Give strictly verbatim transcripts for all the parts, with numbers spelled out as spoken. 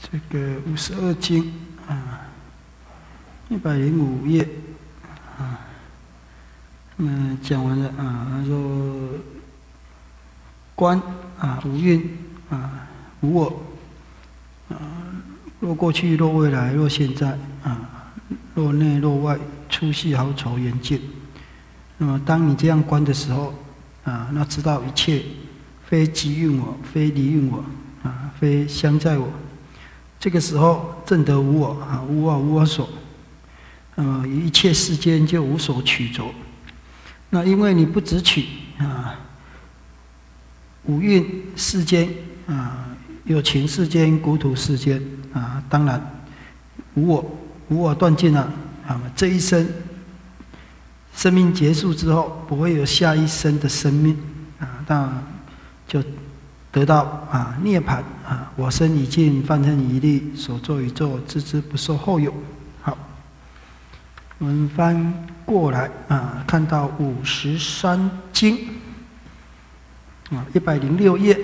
这个五十二经啊，一百零五页啊，那么讲完了啊，他说观啊无蕴啊无我啊，若过去若未来若现在啊，若内若外粗细好丑远近。那么当你这样观的时候啊，那知道一切非即蕴我，非离蕴我啊，非相在我。这个时候证得无我啊，无我无我所，那么一切世间就无所取着。那因为你不执取啊，五蕴世间啊，有情世间、国土世间啊，当然无我，无我断尽了啊，这一生生命结束之后，不会有下一生的生命啊，那就得到啊涅槃啊，我生已尽，梵天已立，所作已作，知之不受后有。好，我们翻过来啊，看到五十三经啊，一百零六页。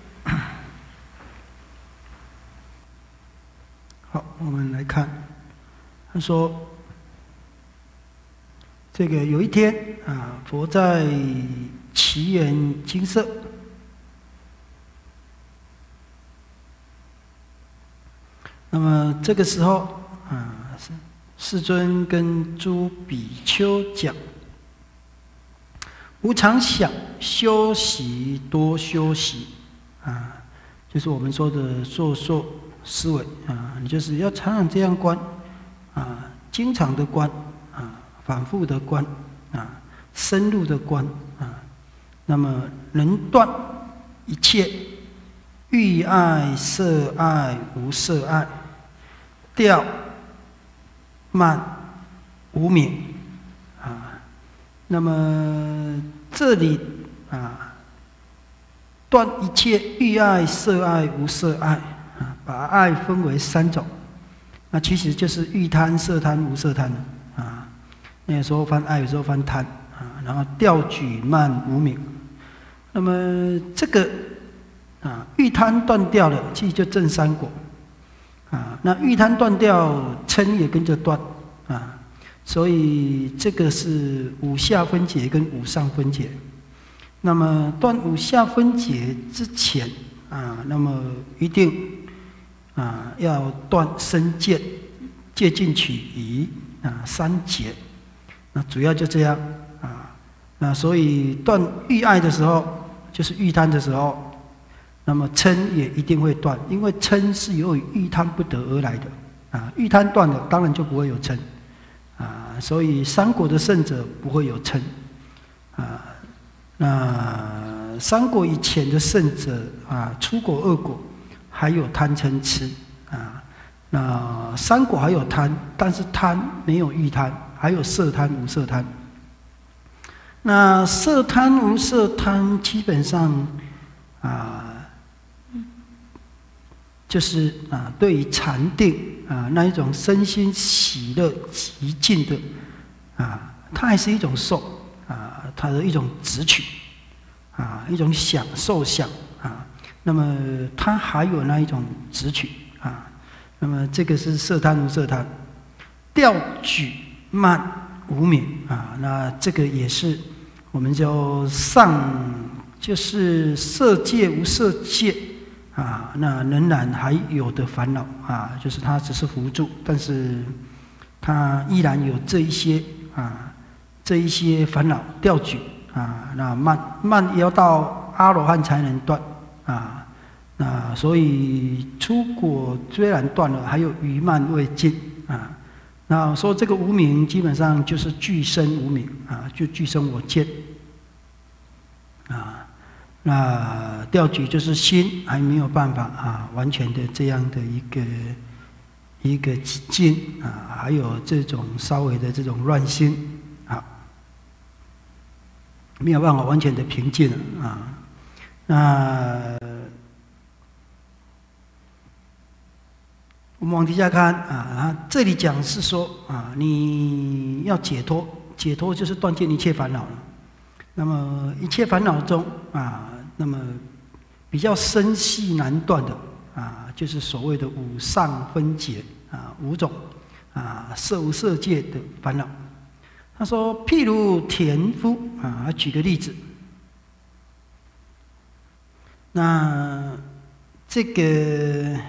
好，我们来看，他说，这个有一天啊，佛在祇园精舍。那么这个时候啊，世尊跟诸比丘讲：无常想，修习多修习啊，就是我们说的烁烁思维啊，你就是要常常这样观啊，经常的观啊，反复的观啊，深入的观啊，那么能断一切欲爱、色爱、无色爱。掉慢无明啊，那么这里啊，断一切欲爱、色爱、无色爱啊，把爱分为三种，那其实就是欲贪、色贪、无色贪啊。有时候翻爱，有时候翻贪啊，然后掉举慢无明。那么这个啊，欲贪断掉了，其实就证三果。啊，那欲贪断掉，嗔也跟着断啊，所以这个是五下分解跟五上分解。那么断五下分解之前啊，那么一定啊要断身见、戒禁取疑啊三劫。那主要就这样啊。那所以断欲爱的时候，就是欲贪的时候。那么嗔也一定会断，因为嗔是由于欲贪不得而来的啊，欲贪断了，当然就不会有嗔啊，所以三果的圣者不会有嗔啊。那三果以前的圣者啊，初果、二果还有贪嗔痴啊，那三果还有贪，但是贪没有欲贪，还有色贪、无色贪。那色贪、无色贪基本上啊。就是啊，对于禅定啊那一种身心喜乐极尽的啊，它还是一种受啊，它的一种执取啊，一种享受想啊。那么它还有那一种执取啊。那么这个是色贪无色贪，掉举慢无明啊。那这个也是我们就上就是色界无色界。啊，那仍然还有的烦恼啊，就是它只是辅助，但是它依然有这一些啊，这一些烦恼掉举啊，那慢慢要到阿罗汉才能断啊，那所以初果虽然断了，还有余慢未尽啊。那说这个无明基本上就是俱生无明啊，就俱生我见啊。那掉举就是心还没有办法啊，完全的这样的一个一个静啊，还有这种稍微的这种乱心啊，没有办法完全的平静啊。那我们往底下看啊，这里讲是说啊，你要解脱，解脱就是断尽一切烦恼了。那么一切烦恼中啊，那么比较深细难断的啊，就是所谓的五上分解啊，五种啊色无色界的烦恼。他说，譬如田夫啊，举个例子，那这个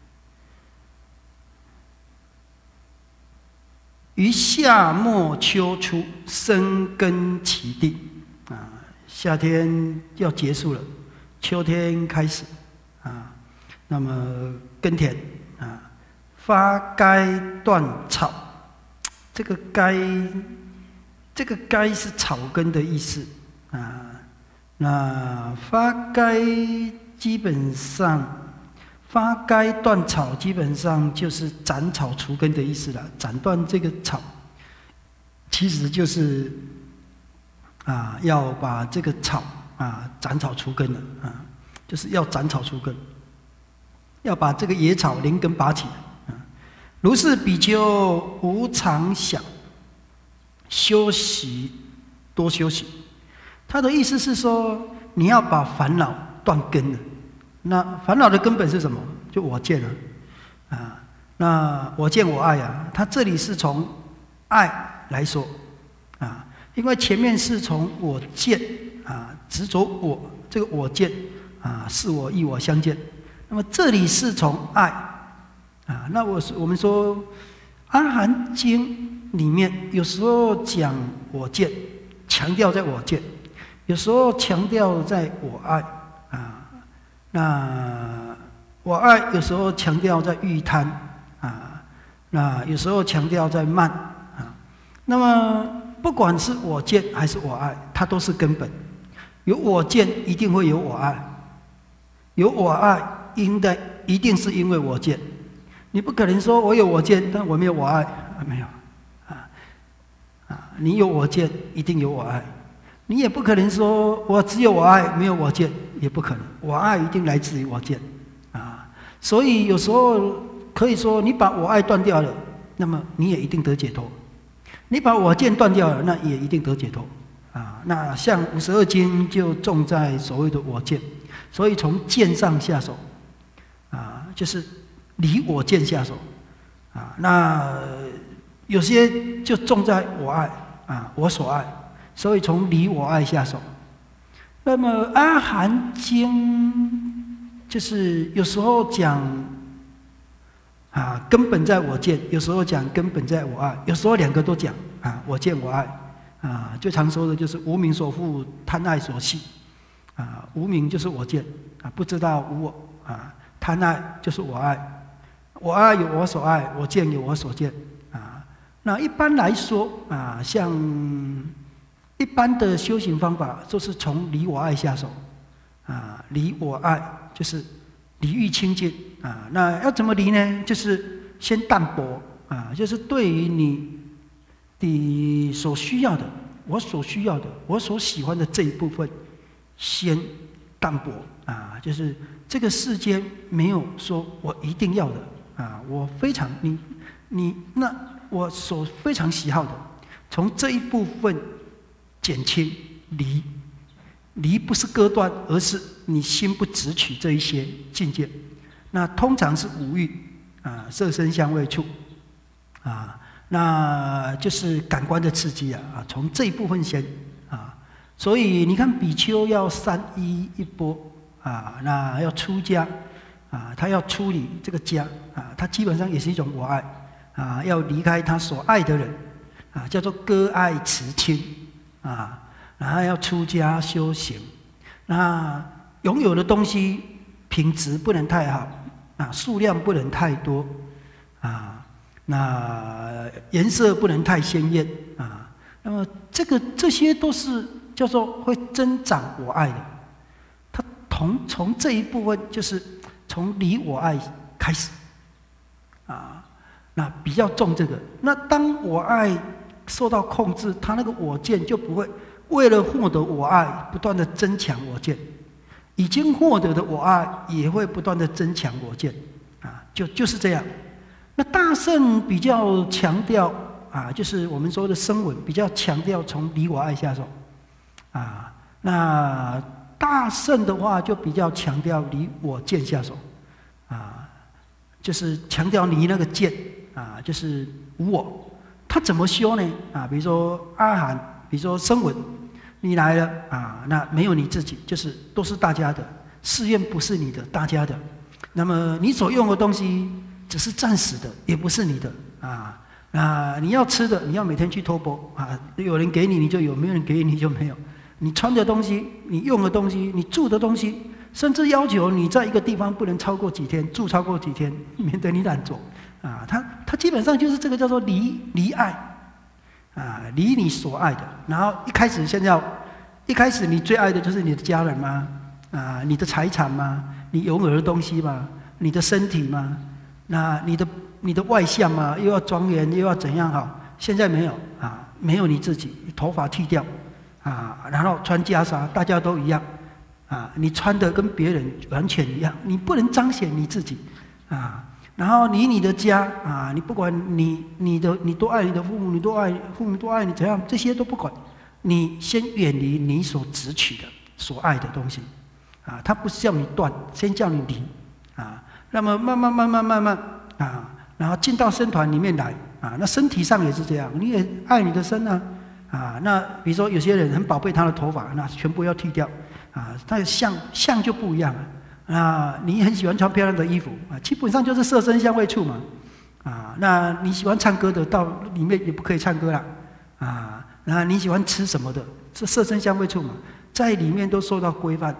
于夏末秋初生根其地啊，夏天要结束了，秋天开始啊，那么耕田啊，发该断草，这个该，这个该是草根的意思啊。那发该基本上，发该断草基本上就是斩草除根的意思了。斩断这个草，其实就是啊，要把这个草啊斩草除根了啊，就是要斩草除根，要把这个野草连根拔起来啊。如是比丘无常想，休息多休息。他的意思是说，你要把烦恼断根了。那烦恼的根本是什么？就我见啊，啊，那我见我爱啊。他这里是从爱来说啊，因为前面是从我见啊，执着我这个我见啊，是我异我相见。那么这里是从爱啊，那我我们说《阿含经》里面有时候讲我见，强调在我见。有时候强调在我爱啊，那我爱有时候强调在欲贪啊，那有时候强调在慢啊。那么不管是我见还是我爱，它都是根本。有我见一定会有我爱，有我爱应该一定是因为我见。你不可能说我有我见，但我没有我爱啊，没有啊啊！你有我见，一定有我爱。你也不可能说我只有我爱，没有我见，也不可能。我爱一定来自于我见，啊，所以有时候可以说，你把我爱断掉了，那么你也一定得解脱；你把我见断掉了，那也一定得解脱，啊。那像五十二经就重在所谓的我见，所以从见上下手，啊，就是离我见下手，啊，那有些就重在我爱，啊，我所爱。所以从离我爱下手。那么《阿含经》就是有时候讲啊根本在我见，有时候讲根本在我爱，有时候两个都讲啊我见我爱啊，最常说的就是无明所缚，贪爱所系啊，无明就是我见啊，不知道无我啊，贪爱就是我爱，我爱有我所爱，我见有我所见啊。那一般来说啊，像一般的修行方法就是从离我爱下手，啊，离我爱就是离欲清净啊。那要怎么离呢？就是先淡薄啊，就是对于你你所需要的，我所需要的，我所喜欢的这一部分，先淡薄啊，就是这个世间没有说我一定要的啊，我非常你你那我所非常喜好的，从这一部分减轻离，离不是割断，而是你心不执取这一些境界。那通常是五欲啊，色声香味触啊，那就是感官的刺激啊啊，从这一部分先啊。所以你看比丘要三衣一钵啊，那要出家啊，他要出离这个家啊，他基本上也是一种我爱啊，要离开他所爱的人啊，叫做割爱持亲。啊，然后要出家修行，那拥有的东西品质不能太好啊，数量不能太多啊，那颜色不能太鲜艳啊。那么这个这些都是叫做会增长我爱的。它从从这一部分就是从离我爱开始啊，那比较重这个。那当我爱受到控制，他那个我见就不会为了获得我爱不断的增强我见，已经获得的我爱也会不断的增强我见啊，就就是这样。那大乘比较强调啊，就是我们说的声闻比较强调从离我爱下手啊，那大乘的话就比较强调离我见下手啊。 就是强调离那个见啊，就是无我。他怎么修呢？啊，比如说阿含，比如说声闻，你来了啊，那没有你自己，就是都是大家的，寺院不是你的，大家的。那么你所用的东西只是暂时的，也不是你的啊。那你要吃的，你要每天去托钵啊，有人给你你就有，没有人给你就没有。你穿的东西，你用的东西，你住的东西，甚至要求你在一个地方不能超过几天，住超过几天，免得你懒惰。啊，他他基本上就是这个叫做离离爱，啊，离你所爱的。然后一开始先要，一开始你最爱的就是你的家人吗？啊，你的财产吗？你拥有的东西吗？你的身体吗？那你的你的外相吗？又要庄严，又要怎样好？现在没有啊，没有你自己，头发剃掉，啊，然后穿袈裟，大家都一样，啊，你穿的跟别人完全一样，你不能彰显你自己，啊。然后你你的家啊，你不管你你的你多爱你的父母，你多爱父母多爱你怎样，这些都不管，你先远离你所执取的所爱的东西，啊，他不是叫你断，先叫你离，啊，那么慢慢慢慢慢慢啊，然后进到僧团里面来啊，那身体上也是这样，你也爱你的身啊，啊，那比如说有些人很宝贝他的头发，那全部要剃掉，啊，他的相相就不一样了。啊，你很喜欢穿漂亮的衣服啊，基本上就是色身香味触嘛，啊，那你喜欢唱歌的，到里面也不可以唱歌了，啊，那你喜欢吃什么的，这色身香味触嘛，在里面都受到规范，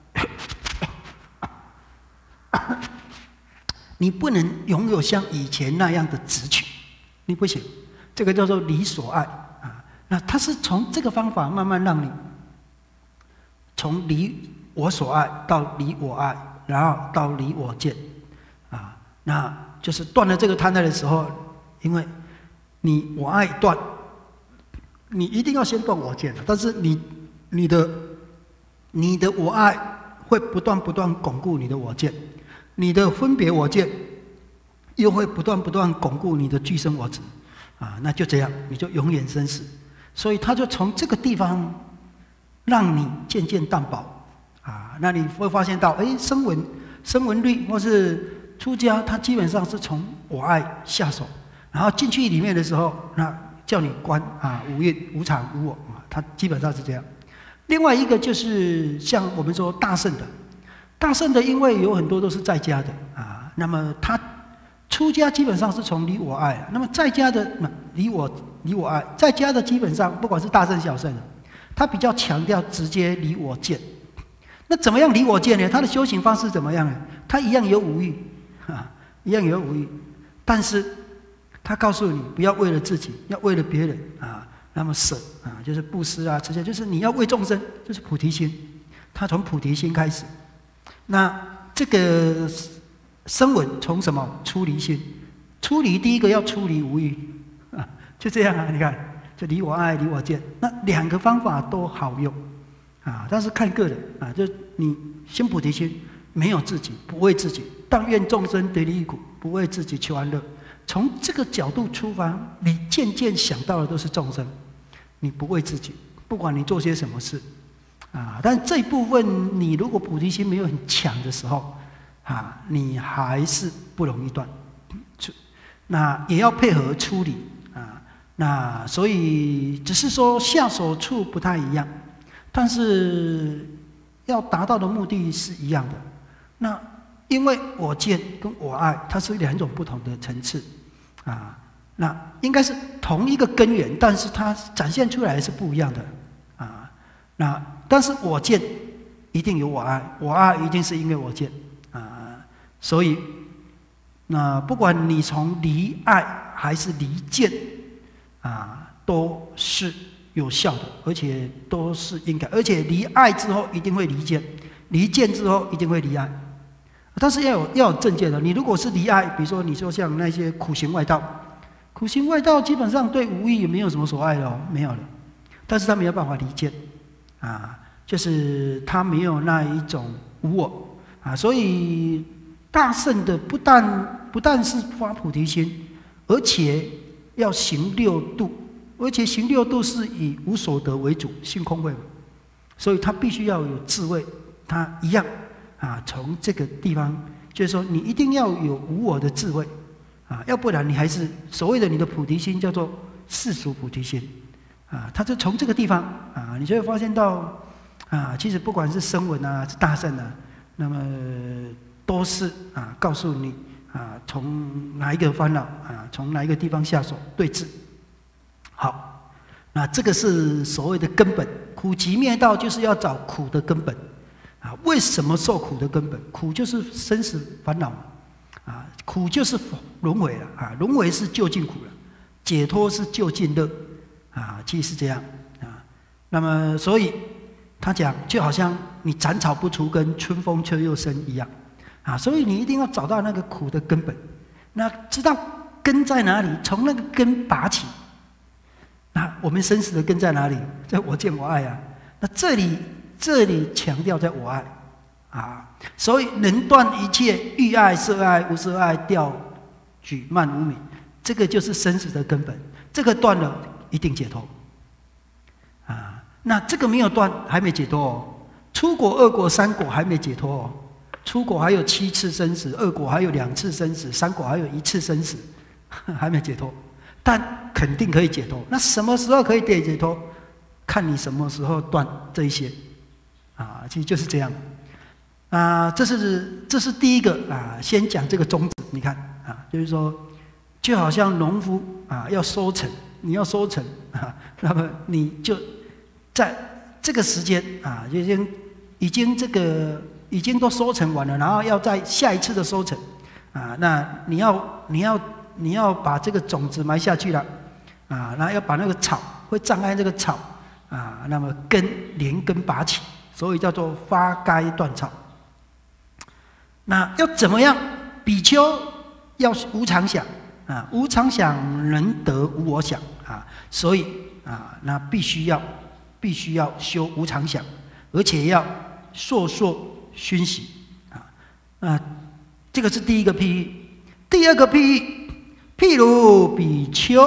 你不能拥有像以前那样的执取，你不行，这个叫做离所爱啊，那他是从这个方法慢慢让你从离我所爱到离我爱，然后到离我见，啊，那就是断了这个贪爱的时候，因为你我爱断，你一定要先断我见的，但是你你的你的我爱会不断不断巩固你的我见，你的分别我见又会不断不断巩固你的俱生我执，啊，那就这样，你就永远生死。所以他就从这个地方让你渐渐淡薄。啊，那你会发现到，哎，声闻、声闻律或是出家，他基本上是从我爱下手，然后进去里面的时候，那叫你观啊，无蕴、无常、无我啊，他基本上是这样。另外一个就是像我们说大乘的，大乘的因为有很多都是在家的啊，那么他出家基本上是从离我爱，那么在家的离我离我爱，在家的基本上不管是大乘小乘的，他比较强调直接离我见。那怎么样离我见呢？他的修行方式怎么样呢？他一样有五欲，啊，一样有五欲，但是他告诉你不要为了自己，要为了别人啊。那么舍啊，就是布施啊，这些就是你要为众生，就是菩提心。他从菩提心开始。那这个声闻从什么？出离心。出离第一个要出离无欲啊，就这样啊。你看，就离我爱，离我见，那两个方法都好用。啊，但是看个人啊，就你先菩提心，没有自己，不为自己，但愿众生得离苦，不为自己求安乐。从这个角度出发，你渐渐想到的都是众生，你不为自己，不管你做些什么事，啊，但这一部分你如果菩提心没有很强的时候，啊，你还是不容易断。那也要配合处理啊，那所以只是说下手处不太一样。但是要达到的目的是一样的。那因为我见跟我爱，它是两种不同的层次，啊，那应该是同一个根源，但是它展现出来是不一样的，啊，那但是我见一定有我爱，我爱一定是因为我见，啊，所以那不管你从离爱还是离见，啊，都是有效的，而且都是应该，而且离爱之后一定会离见，离见之后一定会离爱，但是要有要有正见的。你如果是离爱，比如说你说像那些苦行外道，苦行外道基本上对无义也没有什么所爱的哦，没有了，但是他没有办法离见，啊，就是他没有那一种无我啊，所以大乘的不但不但是发菩提心，而且要行六度。而且行六度是以无所得为主，性空慧，所以他必须要有智慧，他一样啊，从这个地方就是说你一定要有无我的智慧啊，要不然你还是所谓的你的菩提心叫做世俗菩提心啊。它就从这个地方啊，你就会发现到啊，其实不管是声闻啊，是大乘啊，那么都是啊，告诉你啊，从哪一个烦恼啊，从哪一个地方下手对治。好，那这个是所谓的根本，苦集灭道就是要找苦的根本啊。为什么受苦的根本？苦就是生死烦恼啊，苦就是轮回了啊，轮回是就近苦了，解脱是就近乐啊，其实是这样啊。那么所以他讲，就好像你斩草不除根，春风却又生一样啊，所以你一定要找到那个苦的根本，那知道根在哪里，从那个根拔起。那我们生死的根在哪里？在我见我爱啊。那这里这里强调在我爱啊，所以能断一切欲爱、色爱、无色爱、调举慢无明，这个就是生死的根本。这个断了，一定解脱啊。那这个没有断，还没解脱哦。出果、二果、三果还没解脱哦。出果还有七次生死，二果还有两次生死，三果还有一次生死，还没解脱。但肯定可以解脱。那什么时候可以解脱？看你什么时候断这一些啊，其实就是这样啊。这是这是第一个啊，先讲这个宗旨。你看啊，就是说，就好像农夫啊要收成，你要收成啊，那么你就在这个时间啊，已经已经这个已经都收成完了，然后要在下一次的收成啊，那你要你要。你要把这个种子埋下去了，啊，然后要把那个草会障碍这个草，啊，那么根连根拔起，所以叫做发该断草。那要怎么样？比丘要无常想啊，无常想能得无我想啊，所以啊，那必须要必须要修无常想，而且要烁烁熏习啊，啊，这个是第一个譬喻。第二个譬喻。譬如比丘，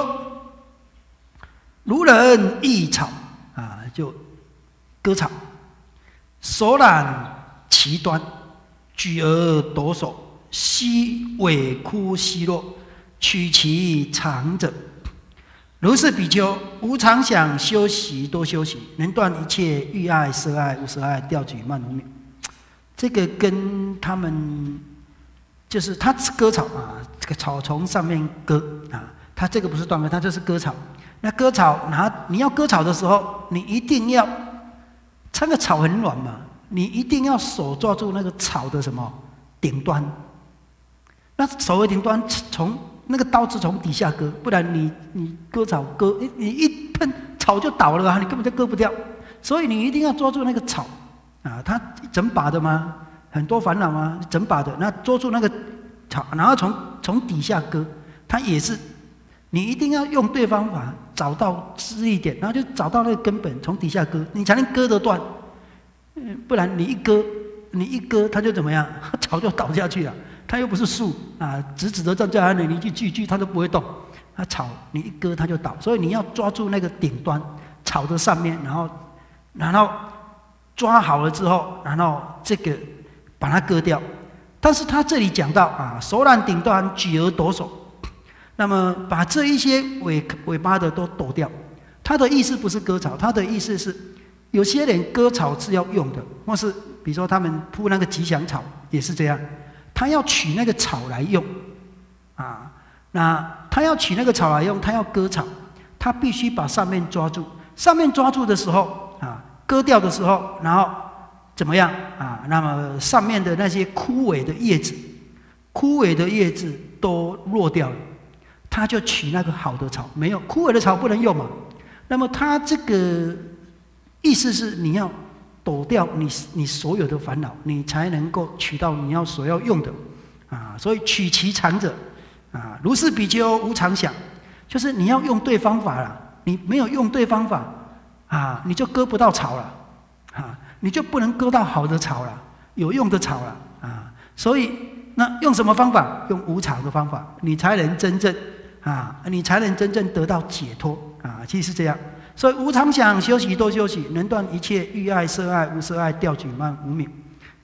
如人异草啊，就割草，手揽其端，举而夺手，悉尾枯稀落，取其长者。如是比丘，无常想，修习多修习，能断一切欲爱、色爱、无色爱、调举慢无明。这个跟他们。就是他割草啊，这个草从上面割啊，他这个不是断根，他这是割草。那割草拿你要割草的时候，你一定要，这个草很软嘛，你一定要手抓住那个草的什么顶端。那手的顶端从那个刀子从底下割，不然你你割草割，你一碰草就倒了啊，你根本就割不掉。所以你一定要抓住那个草啊，它整把的吗？很多烦恼吗？整把的，那捉住那个草，然后从从底下割，它也是，你一定要用对方法，找到支力点，然后就找到那个根本，从底下割，你才能割得断。嗯，不然你一割，你一割，它就怎么样？草就倒下去了。它又不是树啊，直直的站在那里，你去锯锯它都不会动。它草你一割它就倒，所以你要抓住那个顶端，草的上面，然后然后抓好了之后，然后这个。把它割掉，但是他这里讲到啊，手揽顶端，举而夺手，那么把这一些尾尾巴的都夺掉。他的意思不是割草，他的意思是，有些人割草是要用的，或是比如说他们铺那个吉祥草也是这样，他要取那个草来用，啊，那他要取那个草来用，他要割草，他必须把上面抓住，上面抓住的时候啊，割掉的时候，然后。怎么样啊？那么上面的那些枯萎的叶子，枯萎的叶子都落掉了，他就取那个好的草，没有枯萎的草不能用嘛。那么他这个意思是你要抖掉你你所有的烦恼，你才能够取到你要所要用的啊。所以取其长者啊，如是比丘无常想，就是你要用对方法了，你没有用对方法啊，你就割不到草了啊。你就不能割到好的草了，有用的草了啊！所以那用什么方法？用无常的方法，你才能真正啊，你才能真正得到解脱啊！其实是这样。所以无常想，修习多修习，能断一切欲爱、色爱、无色爱、调举慢无明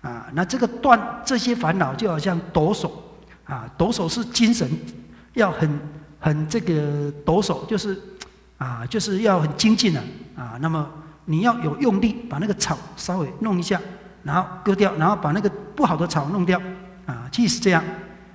啊，那这个断这些烦恼，就好像抖擞啊，抖擞是精神要很很这个抖擞，就是啊，就是要很精进的啊。那么你要有用力，把那个草稍微弄一下，然后割掉，然后把那个不好的草弄掉啊，其实是这样。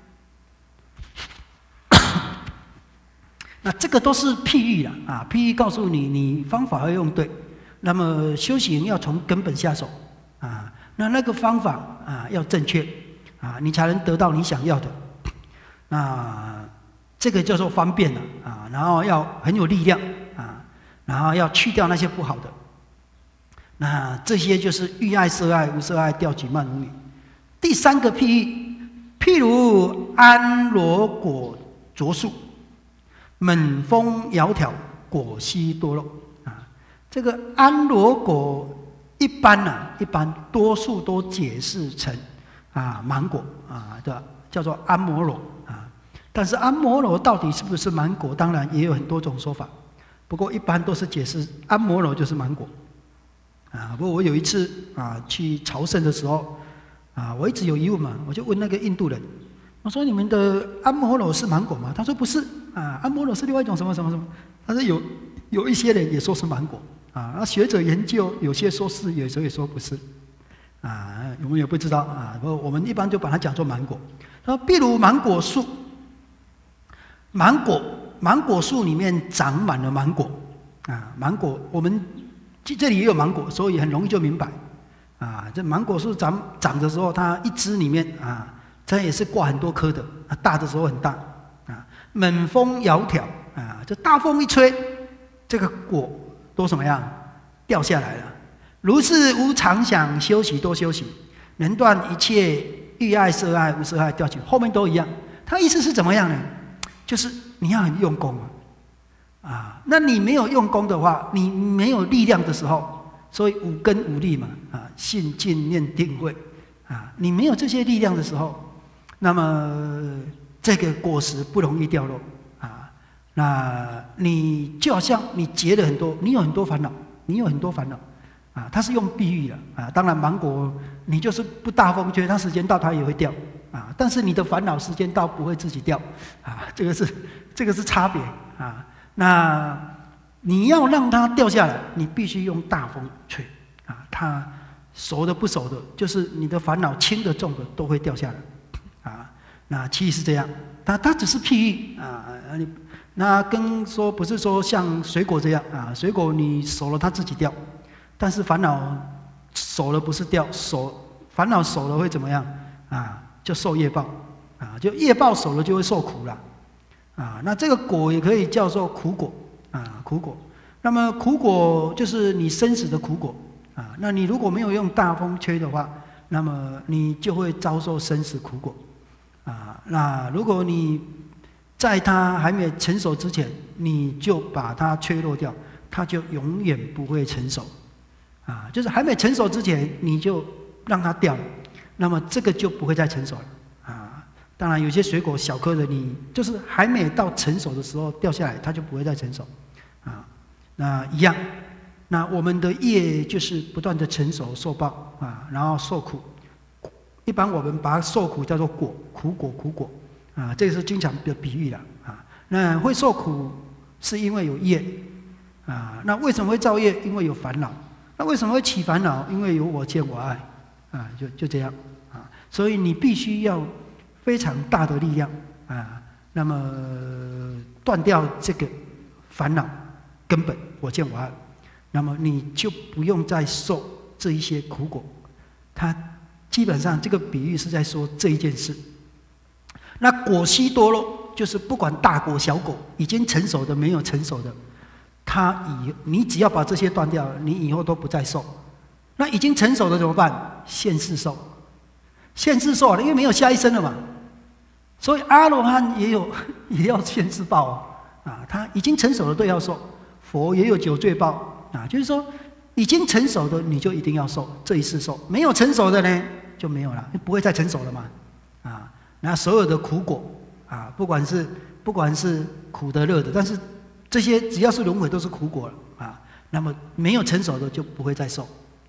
那这个都是譬喻了啊，譬喻告诉你，你方法要用对。那么修行要从根本下手啊，那那个方法啊要正确啊，你才能得到你想要的。那这个叫做方便了啊，然后要很有力量啊，然后要去掉那些不好的。那这些就是欲爱、色爱、无色爱、调举、慢无语。第三个譬喻，譬如安罗果着树，猛风窈窕，果稀多肉。这个安罗果一般呢、啊，一般多数都解释成啊芒果啊的，叫做安摩罗啊。但是安摩罗到底是不是芒果？当然也有很多种说法。不过一般都是解释安摩罗就是芒果啊。不过我有一次啊去朝圣的时候啊，我一直有疑问嘛，我就问那个印度人，我说你们的安摩罗是芒果吗？他说不是啊，安摩罗是另外一种什么什么什么。他说有有一些人也说是芒果。啊，那学者研究，有些说是，有时候也说不是，啊，我们也不知道啊。不过我们一般就把它讲作芒果。他说，譬如芒果树，芒果芒果树里面长满了芒果，啊，芒果我们这里也有芒果，所以很容易就明白，啊，这芒果树长长的时候，它一枝里面啊，它也是挂很多颗的，啊，大的时候很大，啊，猛风窈窕，啊，这大风一吹，这个果都什么样？掉下来了。如是无常想，修习多修习，能断一切欲爱、色爱、无色爱、调举，后面都一样。他意思是怎么样呢？就是你要很用功啊，啊，那你没有用功的话，你没有力量的时候，所以五根五力嘛，啊，信、静、念、定、慧，啊，你没有这些力量的时候，那么这个果实不容易掉落。那你就好像你结了很多，你有很多烦恼，你有很多烦恼，啊，它是用比喻的啊。当然芒果你就是不大风吹，它时间到它也会掉啊。但是你的烦恼时间到不会自己掉啊，这个是这个是差别啊。那你要让它掉下来，你必须用大风吹啊。它熟的不熟的，就是你的烦恼轻的重的都会掉下来啊。那其实是这样，它它只是譬喻啊，你。那跟说不是说像水果这样啊，水果你熟了它自己掉，但是烦恼熟了不是掉，熟烦恼熟了会怎么样啊？就受业报啊，就业报熟了就会受苦了啊。那这个果也可以叫做苦果啊，苦果。那么苦果就是你生死的苦果啊。那你如果没有用大风吹的话，那么你就会遭受生死苦果啊。那如果你在它还没成熟之前，你就把它吹落掉，它就永远不会成熟，啊，就是还没成熟之前，你就让它掉了，那么这个就不会再成熟了，啊，当然有些水果小颗的，你就是还没到成熟的时候掉下来，它就不会再成熟，啊，那一样，那我们的业就是不断的成熟受报啊，然后受苦，一般我们把它受苦叫做果，苦果苦果。啊，这个是经常的比喻了啊。那会受苦是因为有业啊。那为什么会造业？因为有烦恼。那为什么会起烦恼？因为有我见我爱啊，就就这样啊。所以你必须要非常大的力量啊，那么断掉这个烦恼根本我见我爱，那么你就不用再受这一些苦果。它基本上这个比喻是在说这一件事。那果稀多肉，就是不管大果小果，已经成熟的没有成熟的，它以你只要把这些断掉，你以后都不再受。那已经成熟的怎么办？现世受，现世受了，因为没有下一生了嘛。所以阿罗汉也有也要现世报啊，啊，他已经成熟的都要受。佛也有酒醉报啊，就是说已经成熟的你就一定要受这一世受，没有成熟的呢就没有了，不会再成熟了嘛，啊。那所有的苦果啊，不管是不管是苦的乐的，但是这些只要是轮回都是苦果了啊。那么没有成熟的就不会再受啊。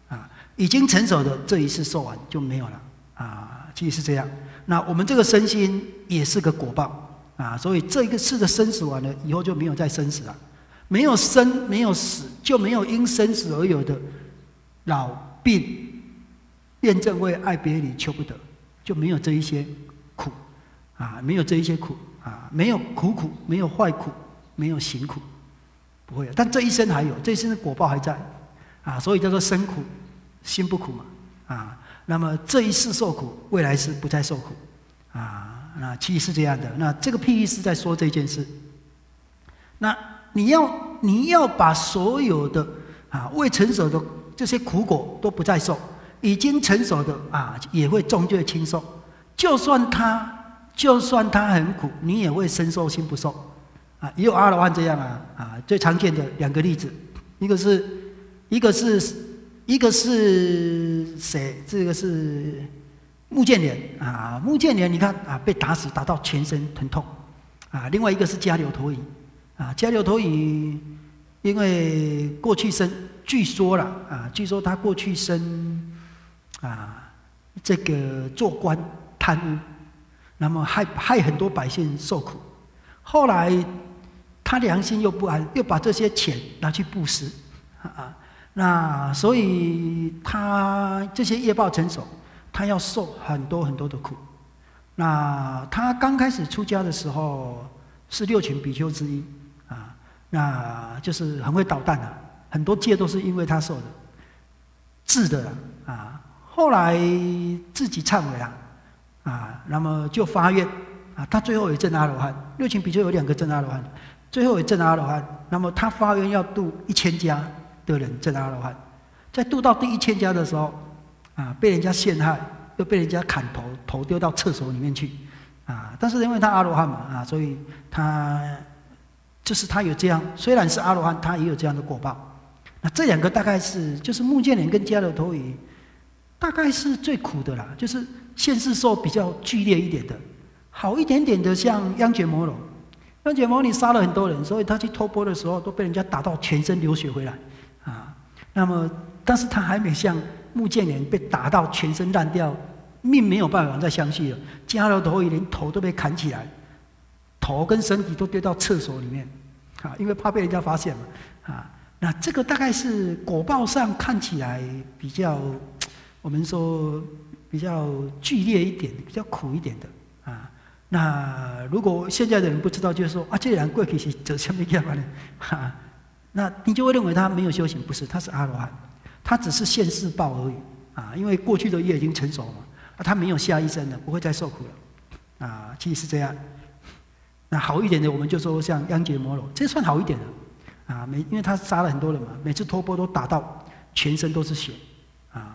已经成熟的这一世受完就没有了啊，其实是这样。那我们这个身心也是个果报啊，所以这一个世的生死完了以后就没有再生死了，没有生没有死，就没有因生死而有的老病、辩证会、爱别离、求不得，就没有这一些苦啊，没有这一些苦啊，没有苦苦，没有坏苦，没有行苦，不会有。但这一生还有，这一生的果报还在啊，所以叫做身苦心不苦嘛啊。那么这一世受苦，未来世不再受苦啊。那其实是这样的。那这个譬喻是在说这件事。那你要你要把所有的啊未成熟的这些苦果都不再受，已经成熟的啊也会终究轻受。就算他就算他很苦，你也会身受心不受啊。也有阿罗汉这样啊啊，最常见的两个例子，一个是一个是一个是谁？这个是目犍连啊，目犍连你看啊被打死打到全身疼痛啊。另外一个是迦留陀夷啊，迦留陀夷因为过去生据说了啊，据说他过去生啊这个做官贪污，那么害害很多百姓受苦。后来他良心又不安，又把这些钱拿去布施啊，那所以他这些业报成熟，他要受很多很多的苦。那他刚开始出家的时候是六群比丘之一啊，那就是很会捣蛋啊，很多戒都是因为他受的，治的啊。后来自己忏悔了啊，那么就发愿啊，他最后也证阿罗汉。六群比丘有两个证阿罗汉，最后也证阿罗汉。那么他发愿要度一千家的人证阿罗汉，在度到第一千家的时候啊，被人家陷害，又被人家砍头，头丢到厕所里面去啊。但是因为他阿罗汉嘛啊，所以他就是他有这样，虽然是阿罗汉，他也有这样的果报。那这两个大概是就是目犍连跟迦留陀夷，大概是最苦的啦，就是现世受比较剧烈一点的。好一点点的像央觉摩罗，央觉摩尼杀了很多人，所以他去托钵的时候都被人家打到全身流血回来啊。那么但是他还没像目犍连被打到全身烂掉，命没有办法再相续了。迦留陀夷连头都被砍起来，头跟身体都丢到厕所里面啊，因为怕被人家发现嘛啊。那这个大概是果报上看起来比较，我们说比较剧烈一点，比较苦一点的啊。那如果现在的人不知道，就是说啊，这两过去是走什么样呢？哈，那你就会认为他没有修行，不是，他是阿罗汉，他只是现世报而已啊。因为过去的业已经成熟了，啊，他没有下一生了，不会再受苦了啊。其实是这样。那好一点的，我们就说像央觉摩罗，这算好一点的。啊，每因为他杀了很多人嘛，每次托钵都打到全身都是血，啊，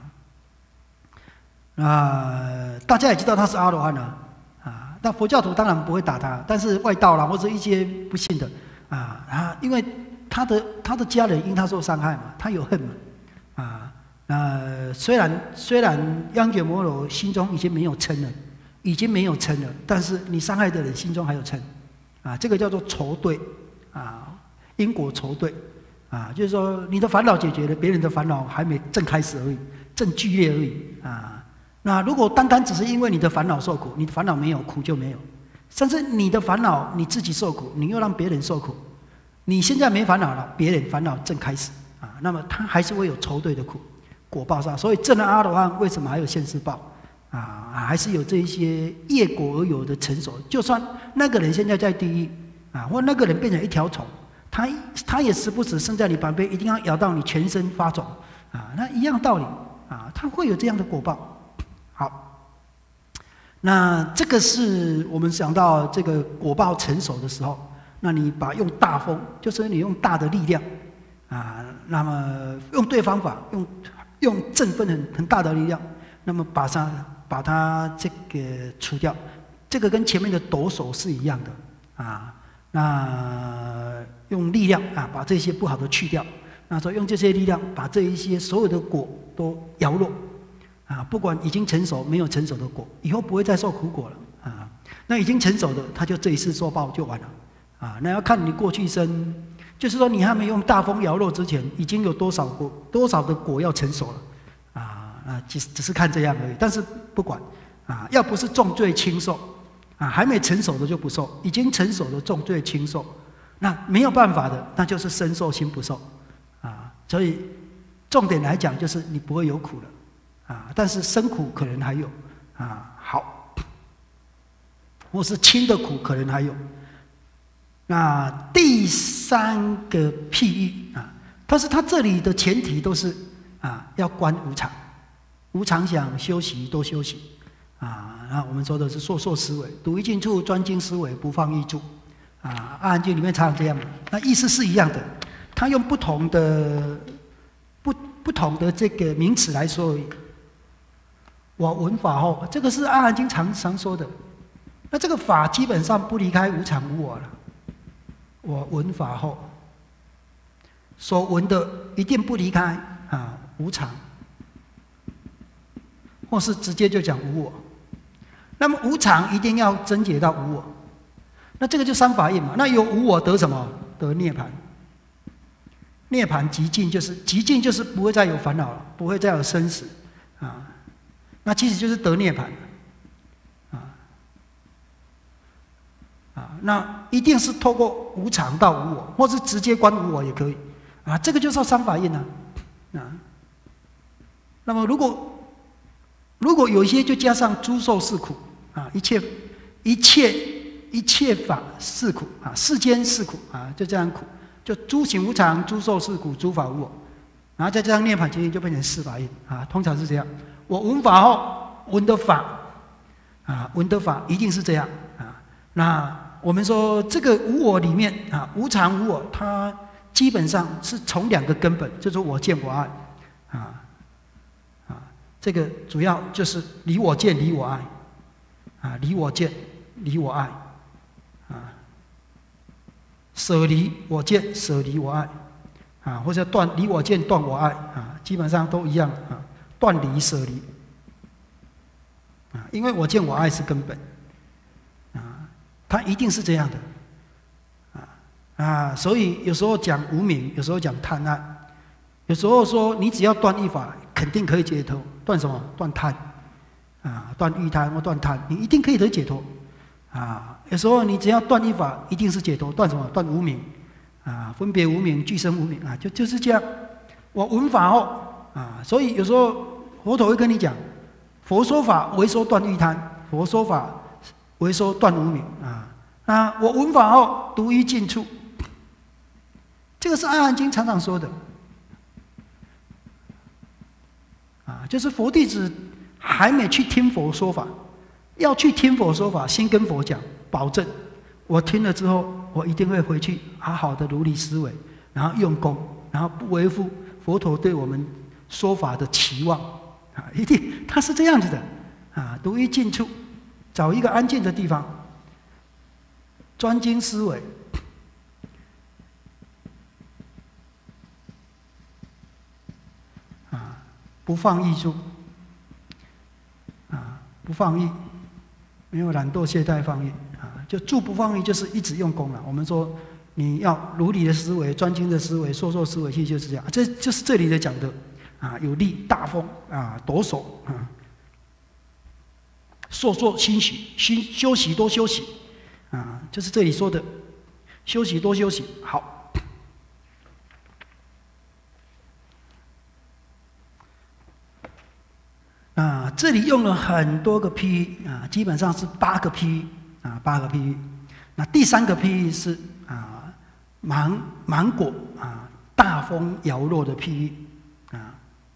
那大家也知道他是阿罗汉了，啊，那佛教徒当然不会打他，但是外道啦或者一些不信的，啊啊，因为他的他的家人因他受伤害嘛，他有恨嘛，啊，那虽然虽然央觉摩罗心中已经没有嗔了，已经没有嗔了，但是你伤害的人心中还有嗔，啊，这个叫做仇对，啊。因果仇对，啊，就是说你的烦恼解决了，别人的烦恼还没正开始而已，正剧烈而已啊。那如果单单只是因为你的烦恼受苦，你的烦恼没有，苦就没有；甚至你的烦恼你自己受苦，你又让别人受苦，你现在没烦恼了，别人烦恼正开始啊，那么他还是会有仇对的苦果报上。所以证了阿罗汉为什么还有现世报啊？还是有这一些业果而有的成熟。就算那个人现在在地狱啊，或那个人变成一条虫。他他也时不时生在你旁边，一定要咬到你全身发肿啊！那一样道理啊，他会有这样的果报。好，那这个是我们想到这个果报成熟的时候，那你把用大风，就是你用大的力量啊，那么用对方法，用用振奋很很大的力量，那么把它把它这个除掉，这个跟前面的抖手是一样的啊。那用力量啊，把这些不好的去掉。那说用这些力量，把这一些所有的果都摇落啊，不管已经成熟没有成熟的果，以后不会再受苦果了啊。那已经成熟的，他就这一次受报就完了啊。那要看你过去生，就是说你还没用大风摇落之前，已经有多少果多少的果要成熟了啊。 啊，只只是看这样而已。但是不管啊，要不是重罪轻受啊，还没成熟的就不受，已经成熟的重罪轻受，那没有办法的，那就是身受心不受啊。所以重点来讲，就是你不会有苦了啊，但是生苦可能还有啊，好，或是轻的苦可能还有。那第三个譬喻啊，但是它这里的前提都是啊，要观无常，无常想修习多修习啊。那我们说的是烁烁思维，读一进处，专精思维，不放逸住啊。阿含经里面常常这样，那意思是一样的，他用不同的不不同的这个名词来说。我闻法后，这个是阿含经常常说的。那这个法基本上不离开无常无我了。我闻法后，所闻的一定不离开啊无常，或是直接就讲无我。那么无常一定要真解到无我，那这个就三法印嘛。那有无我得什么？得涅槃。涅槃极尽，就是极尽，就是不会再有烦恼了，不会再有生死啊。那其实就是得涅槃。啊，那一定是透过无常到无我，或是直接观无我也可以，啊，这个就是三法印啊，啊。那么如果如果有一些就加上诸受是苦啊，一切一切一切法是苦啊，世间是苦啊，就这样苦，就诸行无常，诸受是苦，诸法无我，然后再加上涅槃结印，就变成四法印啊，通常是这样。我闻法后闻的法啊，闻的法一定是这样啊，那。我们说这个无我里面啊，无常无我，它基本上是从两个根本，就是我见我爱，啊啊，这个主要就是离我见离我爱，啊离我见离我爱，啊舍离我见舍离我爱，啊或者断离我见断我爱，啊基本上都一样啊，断离舍离，啊因为我见我爱是根本。它一定是这样的，啊啊，所以有时候讲无明，有时候讲贪爱，有时候说你只要断一法，肯定可以解脱。断什么？断贪，啊，断欲贪或断贪，你一定可以得解脱，啊。有时候你只要断一法，一定是解脱。断什么？断无明，啊，分别无明，俱生无明，啊，就就是这样。我闻法后，啊，所以有时候佛陀会跟你讲，佛说法为说断欲贪，佛说法。为说断无明啊啊！我闻法后独一尽处，这个是阿含经常常说的啊，就是佛弟子还没去听佛说法，要去听佛说法，先跟佛讲，保证我听了之后，我一定会回去好好的如理思维，然后用功，然后不违负佛陀对我们说法的期望啊！一定他是这样子的啊，独一尽处。找一个安静的地方，专精思维，啊，不放逸住，啊，不放逸，没有懒惰懈怠放逸，啊，就住不放逸，就是一直用功了。我们说你要如理的思维、专精的思维、烁烁思维，其实就是这样。这就是这里的讲的，啊，有力大风啊，抖擞啊。烁烁欣喜，心休息多休息，啊，就是这里说的，休息多休息。好，啊，这里用了很多个譬喻啊，基本上是八个譬喻啊，八个譬喻。那第三个譬喻是啊，芒芒果啊，大风摇落的譬喻啊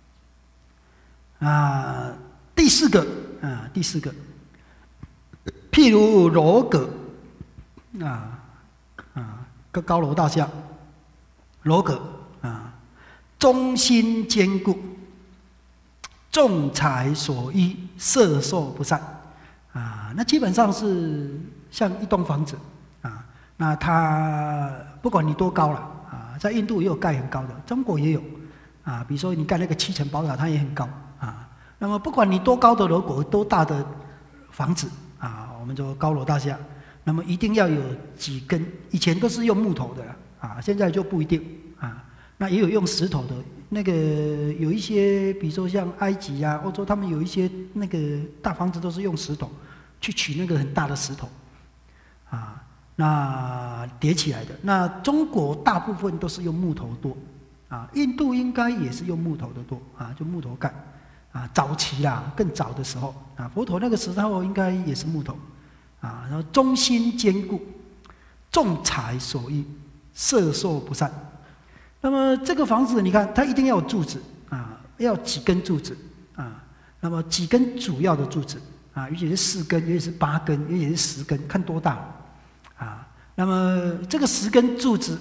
啊，第四个。啊，第四个，譬如楼阁，啊啊，个高楼大厦，楼阁啊，中心坚固，众才所依，色受不散，啊，那基本上是像一栋房子啊，那它不管你多高了啊，在印度也有盖很高的，中国也有啊，比如说你盖那个七层宝塔，它也很高啊。那么不管你多高的楼阁、多大的房子啊，我们说高楼大厦，那么一定要有几根，以前都是用木头的啊，现在就不一定啊。 那也有用石头的。那个有一些，比如说像埃及啊、欧洲，他们有一些那个大房子都是用石头去取那个很大的石头，啊，那叠起来的。那中国大部分都是用木头多，啊，印度应该也是用木头的多，啊，就木头盖，啊，早期啦，更早的时候，啊，佛陀那个时候应该也是木头，啊，然后中心坚固，众财所依，色受不散。那么这个房子，你看它一定要有柱子啊，要几根柱子啊？那么几根主要的柱子啊？尤其是四根，尤其是八根，尤其是十根，看多大啊？那么这个十根柱子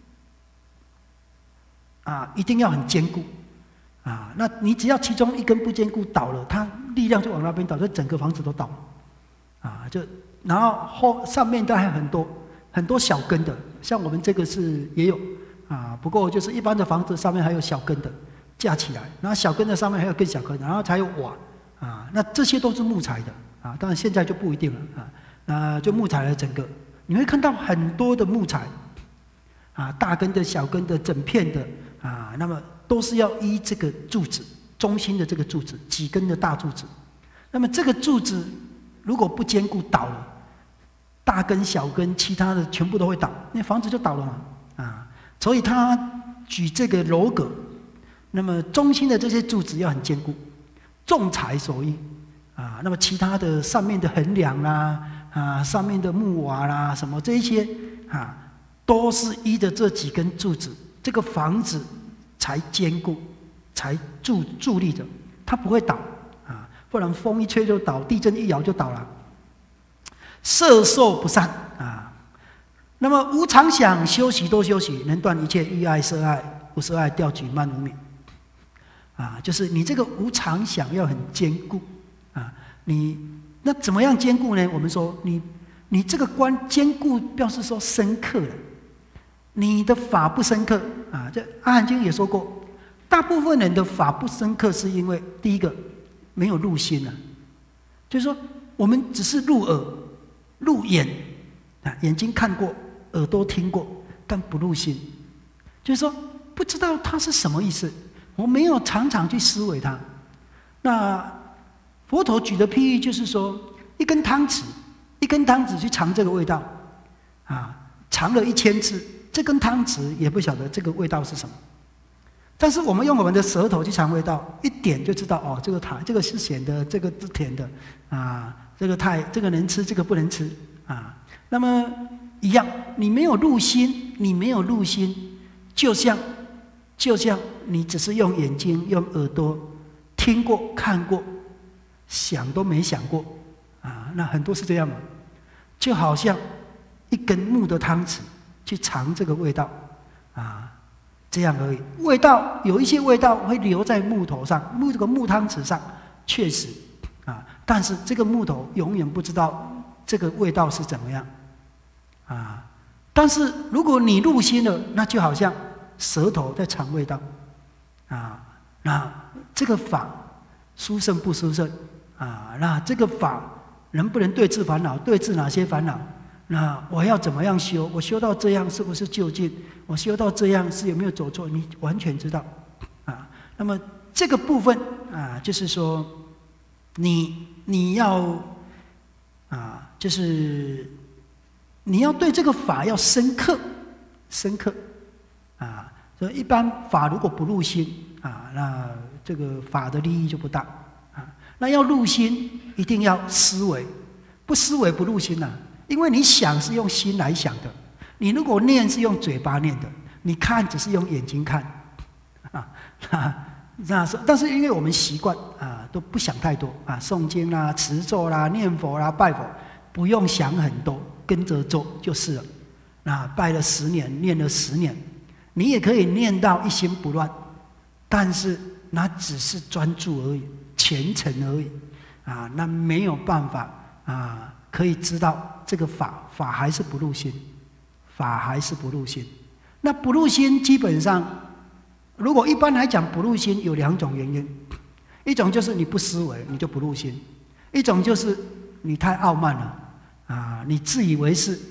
啊，一定要很坚固啊。那你只要其中一根不坚固倒了，它力量就往那边倒，所以整个房子都倒了啊。就然后后上面都还有很多很多小根的，像我们这个是也有。啊，不过就是一般的房子上面还有小根的架起来，然后小根的上面还有更小根，然后才有瓦啊。那这些都是木材的啊，当然现在就不一定了啊。那就木材的整个，你会看到很多的木材啊，大根的、小根的、整片的啊，那么都是要依这个柱子中心的这个柱子几根的大柱子。那么这个柱子如果不坚固倒了，大根、小根，其他的全部都会倒，那房子就倒了嘛啊。所以他举这个楼阁，那么中心的这些柱子要很坚固，众财所依啊。那么其他的上面的横梁啦，啊，上面的木瓦啦，什么这一些啊，都是依着这几根柱子，这个房子才坚固，才伫伫立着，它不会倒啊，不然风一吹就倒，地震一摇就倒了。色受不散啊。那么无常想，修习多修习，能断一切欲爱、色爱、无色爱、调举、慢、无明。啊，就是你这个无常想要很坚固啊。你那怎么样坚固呢？我们说你你这个观坚固，表示说深刻了。你的法不深刻啊，这阿含经也说过，大部分人的法不深刻，是因为第一个没有入心啊，就是说我们只是入耳、入眼啊，眼睛看过。耳朵听过，但不入心，就是说不知道它是什么意思。我没有常常去思维它。那佛陀举的譬喻就是说，一根汤匙，一根汤匙去尝这个味道，啊，尝了一千次，这根汤匙也不晓得这个味道是什么。但是我们用我们的舌头去尝味道，一点就知道哦，这个糖，这个是咸的，这个是甜的，啊，这个太，这个能吃，这个不能吃，啊，那么。一样，你没有入心，你没有入心，就像，就像你只是用眼睛、用耳朵听过、看过，想都没想过，啊，那很多是这样嘛，就好像一根木的汤匙去尝这个味道，啊，这样而已。味道有一些味道会留在木头上，木这个木汤匙上，确实，啊，但是这个木头永远不知道这个味道是怎么样。啊，但是如果你入心了，那就好像舌头在尝味道，啊，那这个法殊胜不殊胜啊？那这个法能不能对治烦恼？对治哪些烦恼？那我要怎么样修？我修到这样是不是就近？我修到这样是有没有走错？你完全知道啊。那么这个部分啊，就是说你你要啊，就是。你要对这个法要深刻，深刻，啊，所以一般法如果不入心啊，那这个法的利益就不大啊。那要入心，一定要思维，不思维不入心呐、啊。因为你想是用心来想的，你如果念是用嘴巴念的，你看只是用眼睛看，啊，那是但是因为我们习惯啊，都不想太多啊，诵经啦、持咒啦、念佛啦、拜佛，不用想很多。跟着做就是了。那拜了十年，念了十年，你也可以念到一心不乱，但是那只是专注而已，虔诚而已啊，那没有办法啊，可以知道这个法法还是不入心，法还是不入心。那不入心，基本上，如果一般来讲不入心有两种原因，一种就是你不思维，你就不入心；一种就是你太傲慢了。啊，你自以为是，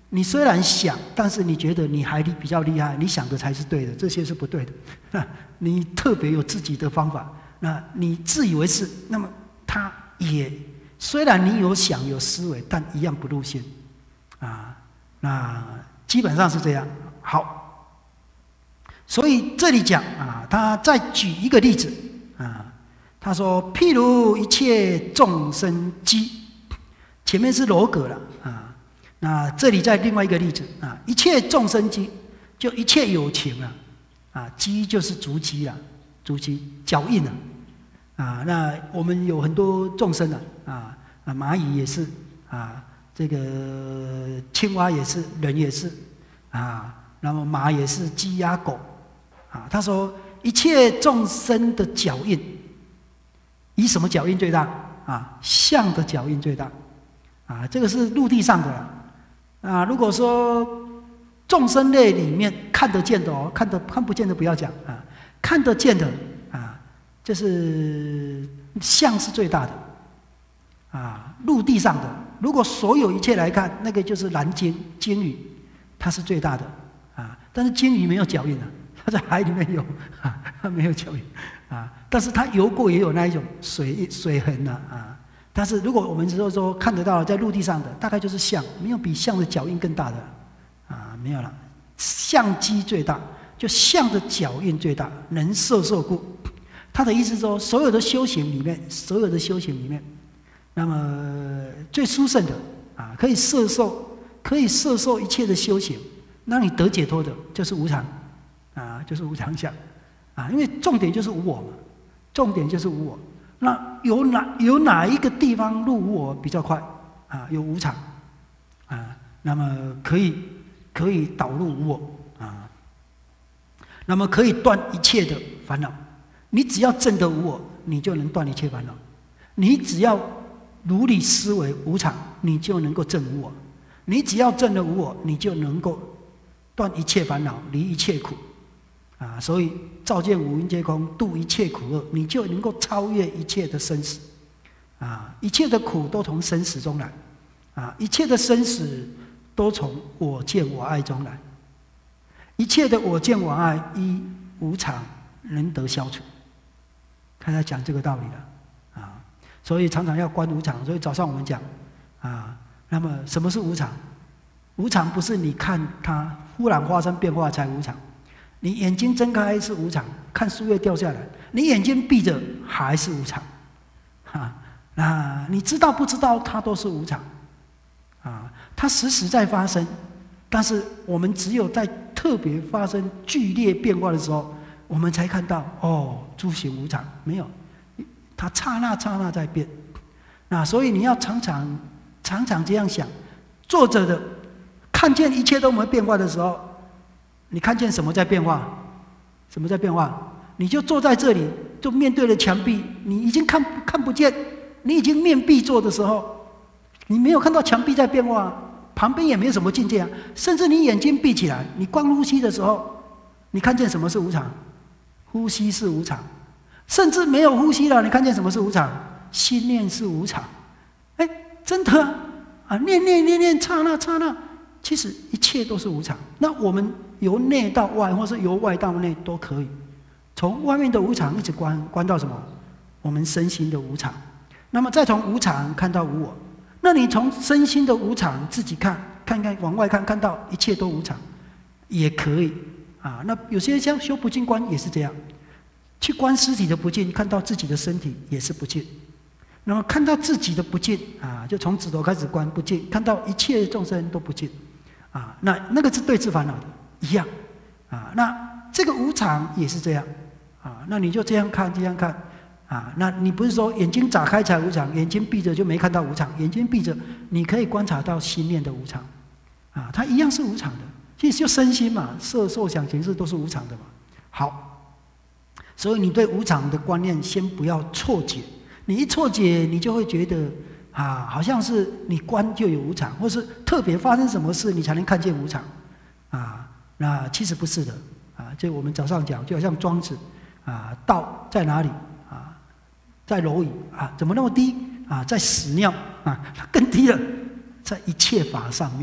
你虽然想，但是你觉得你还比较厉害，你想的才是对的，这些是不对的。你特别有自己的方法，那你自以为是，那么他也虽然你有想有思维，但一样不入心啊。那基本上是这样。好，所以这里讲啊，他再举一个例子啊，他说：譬如一切众生机，前面是楼阁了啊。那这里再另外一个例子啊，一切众生机，就一切有情啊，啊，机就是足迹了，足迹脚印了，啊，那我们有很多众生啊，啊，啊，蚂蚁也是啊，这个青蛙也是，人也是啊，那么马也是，鸡鸭狗啊，他说一切众生的脚印，以什么脚印最大啊？相的脚印最大啊，这个是陆地上的啦。啊，如果说众生类里面看得见的哦，看得看不见的不要讲啊，看得见的啊，就是相是最大的啊，陆地上的，如果所有一切来看，那个就是蓝鲸鲸鱼，它是最大的啊，但是鲸鱼没有脚印啊，它在海里面有啊，它没有脚印啊，但是它游过也有那一种水水痕呐啊。但是如果我们说说看得到在陆地上的，大概就是象，没有比象的脚印更大的啊，没有了。象机最大，就象的脚印最大，能摄受故。他的意思是说，所有的修行里面，所有的修行里面，那么最殊胜的啊，可以摄受，可以摄受一切的修行，让你得解脱的，就是无常啊，就是无常相啊，因为重点就是无我嘛，重点就是无我。那有哪有哪一个地方入无我比较快啊？有无常啊，那么可以可以导入无我啊，那么可以断一切的烦恼。你只要证得无我，你就能断一切烦恼；你只要如理思维无常，你就能够证无我；你只要证了无我，你就能够断一切烦恼，离一切苦。啊，所以照见五蕴皆空，度一切苦厄，你就能够超越一切的生死。啊，一切的苦都从生死中来，啊，一切的生死都从我见我爱中来，一切的我见我爱依无常能得消除。他在讲这个道理了，啊，所以常常要观无常。所以早上我们讲，啊，那么什么是无常？无常不是你看它忽然发生变化才无常。你眼睛睁开是无常，看树叶掉下来；你眼睛闭着还是无常，啊，那你知道不知道它都是无常，啊，它时时在发生，但是我们只有在特别发生剧烈变化的时候，我们才看到哦，诸行无常，没有，它刹那刹那在变，那所以你要常常常常这样想，坐着的看见一切都没变化的时候。你看见什么在变化？什么在变化？你就坐在这里，就面对着墙壁，你已经看看不见，你已经面壁坐的时候，你没有看到墙壁在变化，旁边也没有什么境界啊。甚至你眼睛闭起来，你观呼吸的时候，你看见什么是无常？呼吸是无常。甚至没有呼吸了，你看见什么是无常？心念是无常。哎，真的啊，念念念念，刹那刹那，其实一切都是无常。那我们由内到外，或是由外到内都可以，从外面的无常一直观观到什么？我们身心的无常。那么再从无常看到无我。那你从身心的无常自己看，看看往外看，看到一切都无常，也可以啊。那有些像修不净观也是这样，去观尸体的不净，看到自己的身体也是不净。那么看到自己的不净啊，就从指头开始观不净，看到一切众生都不净啊。那那个是对治烦恼的。一样，啊，那这个无常也是这样，啊，那你就这样看，这样看，啊，那你不是说眼睛眨开才无常，眼睛闭着就没看到无常，眼睛闭着你可以观察到心念的无常，啊，它一样是无常的，其实就身心嘛，色受想行识都是无常的嘛。好，所以你对无常的观念先不要错解，你一错解，你就会觉得啊，好像是你观就有无常，或是特别发生什么事你才能看见无常，啊。那其实不是的啊，就我们早上讲，就好像庄子啊，道在哪里啊？在蝼蚁啊，怎么那么低啊？在屎尿啊，它更低了，在一切法上面，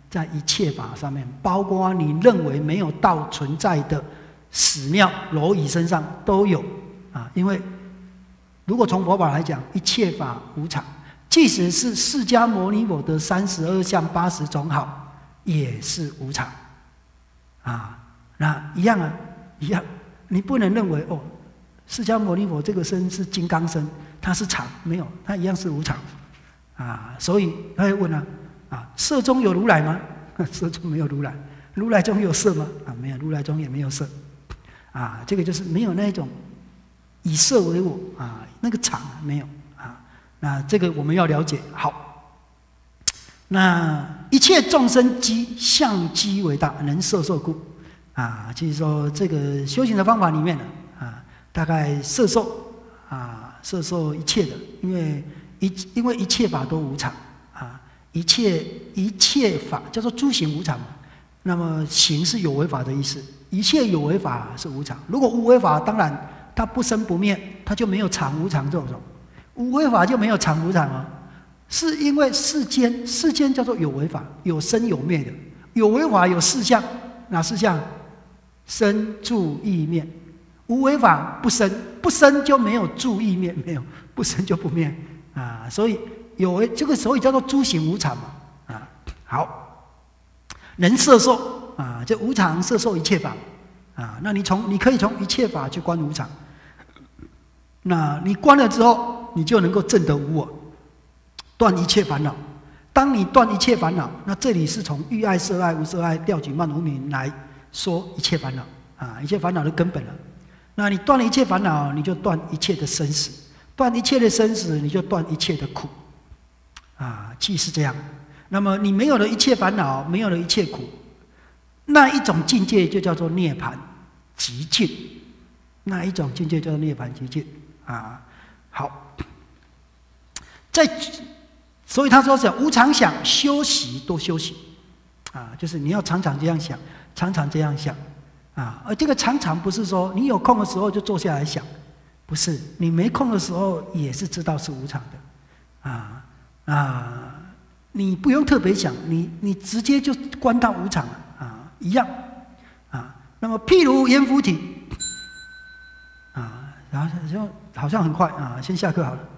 在一切法上面，包括你认为没有道存在的屎尿蝼蚁身上都有啊。因为如果从佛法来讲，一切法无常，即使是释迦牟尼佛的三十二相八十种好，也是无常啊。那一样啊，一样，你不能认为哦，释迦牟尼佛这个身是金刚身，它是常，没有，它一样是无常啊。所以他会问啊。啊，色中有如来吗？色中没有如来。如来中有色吗？啊，没有，如来中也没有色。啊，这个就是没有那一种以色为我啊，那个常没有啊。那这个我们要了解好。那一切众生机相机为大，能摄受故啊，就是说这个修行的方法里面呢啊，大概摄受啊，摄受一切的，因为一因为一切法都无常。一切一切法叫做诸行无常嘛，那么行是有为法的意思，一切有为法是无常。如果无为法，当然它不生不灭，它就没有常无常这种。无为法就没有常无常啊，是因为世间世间叫做有为法，有生有灭的。有为法有四项，哪四项？生住意灭。无为法不生，不生就没有住意灭，没有不生就不灭啊，所以。有为这个所以叫做诸行无常嘛，啊，好，能摄受啊，这无常摄受一切法啊，那你从你可以从一切法去观无常，那你观了之后，你就能够证得无我，断一切烦恼。当你断一切烦恼，那这里是从欲爱、色爱、无色爱、调举、慢、无明来说一切烦恼啊，一切烦恼的根本了。那你断了一切烦恼，你就断一切的生死，断一切的生死，你就断一切的苦。啊，既是这样，那么你没有了一切烦恼，没有了一切苦，那一种境界就叫做涅槃极境。那一种境界叫做涅槃极境啊。好，在所以他说讲无常想，修习多修习啊，就是你要常常这样想，常常这样想啊。而这个常常不是说你有空的时候就坐下来想，不是，你没空的时候也是知道是无常的啊。啊，你不用特别想，你你直接就观到无常啊，一样啊。那么譬如阎浮提啊，然后就好像很快啊，先下课好了。